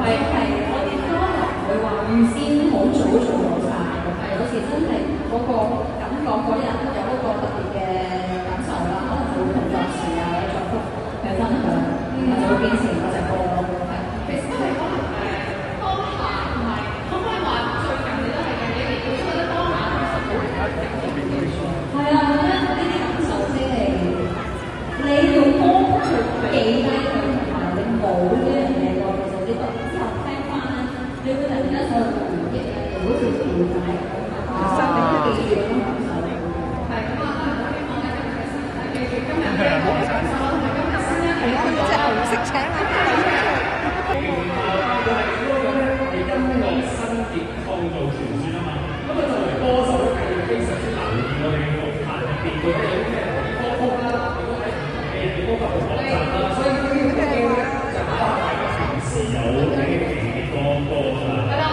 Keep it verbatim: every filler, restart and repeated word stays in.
係係我哋都唔會話預先好早做好晒，係有時真係嗰個感覺嗰日有一個特別嘅感受啦，可能就會同作詞啊或者作曲去分享，然後就會變成嗰隻歌咯。係，其實係可能誒當下同埋可唔可以話最近你都係近幾年，佢覺得當下其實好唔一定嘅嘢。係啊，我覺得呢啲感受先係你用歌去記低佢，同埋你冇呢樣嘢喎，其實你讀之後聽翻咧，你會突然間有個回憶咧，好似調解咁，生命都記住嗰種感受。係咁啊，我希望咧今日嘅時間記住今日嘅感受同埋今日先咧係一個即係紅色請啊！ 係音樂新碟創造傳説啊嘛，咁啊作為歌手咧，係要非常之留意我哋嘅樂壇入邊到底有啲咩歌曲啦，亦都喺唔同嘅人嘅歌曲學習啦，所以呢啲歌咧就可能大家平時有聽嘅歌歌啦。